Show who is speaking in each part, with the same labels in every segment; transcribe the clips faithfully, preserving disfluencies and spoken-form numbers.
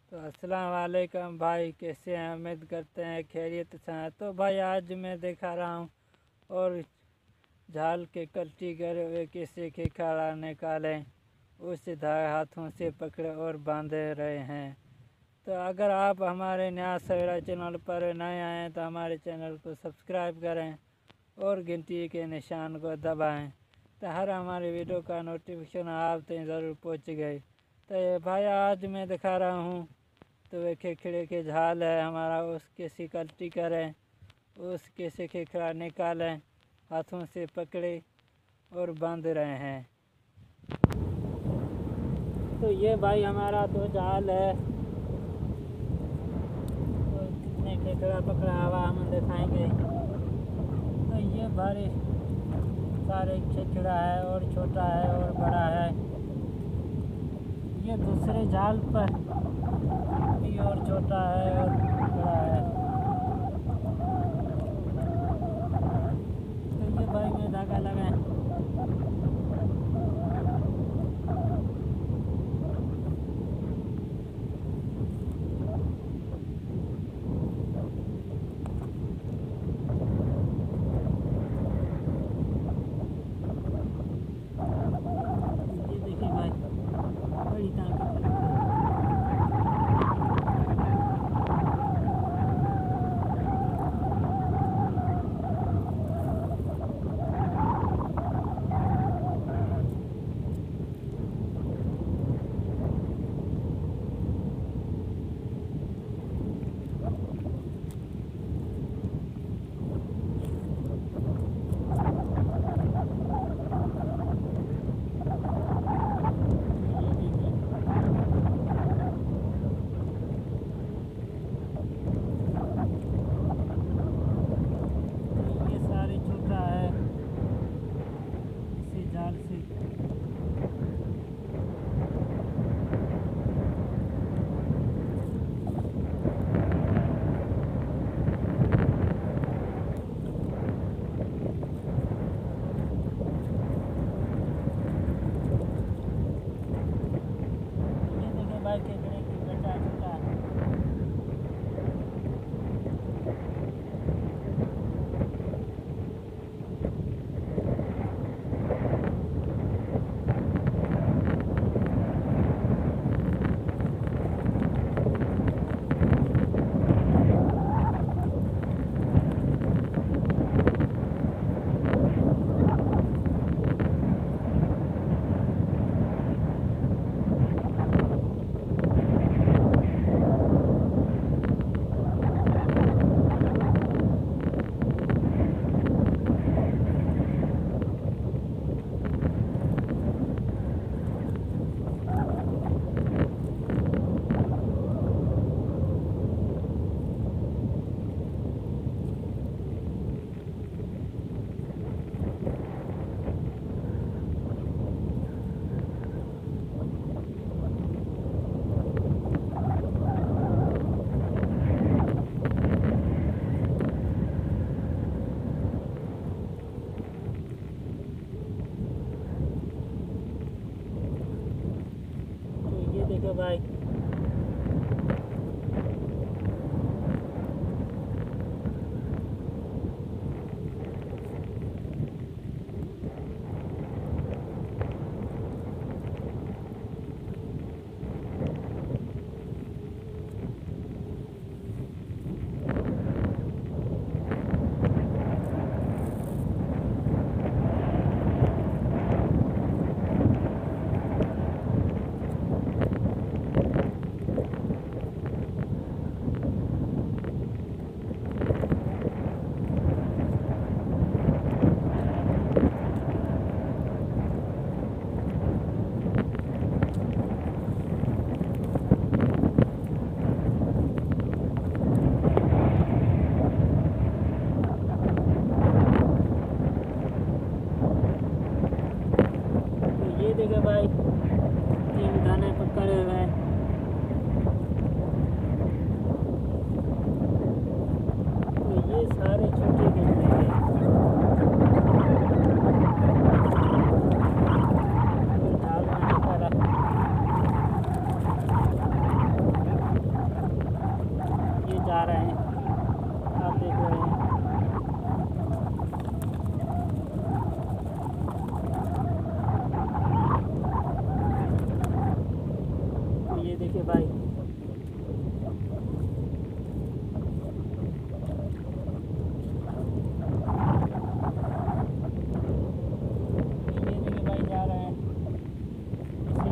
Speaker 1: तो अस्सलाम वालेकुम भाई, कैसे हैं? उम्मीद करते हैं खैरियत से हैं। तो भाई आज मैं दिखा रहा हूँ और झाल के कल्टी करे हुए किसी के खाड़ा निकालें, उस धागे हाथों से पकड़े और बांधे रहे हैं। तो अगर आप हमारे नया सवेरा चैनल पर नए आए हैं तो हमारे चैनल को सब्सक्राइब करें और घंटी के निशान को दबाएं, तो हर हमारे वीडियो का नोटिफिकेशन आप तक ज़रूर पहुंच गए। तो ये भाई आज मैं दिखा रहा हूँ तो वे खेखड़े के झाल है हमारा, उसके सिकल्टी करें, उसके से खेखड़ा निकालें, हाथों से पकड़े और बांध रहे हैं। तो ये भाई हमारा तो जाल है, तो कितने खेखड़ा पकड़ा हुआ हम दिखाएंगे। तो ये भारी सारे खेखड़ा है, और छोटा है और बड़ा है। ये दूसरे जाल पर भी और छोटा है और बड़ा है। तो ये भाई में धागा लगाए। ये देखिए भाई, बड़ी ताकत है। ये सारे छोटा है इसी जाल से। ये देखिए भाई खेखड़े की बेटा छोटा है।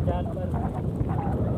Speaker 1: जाल पर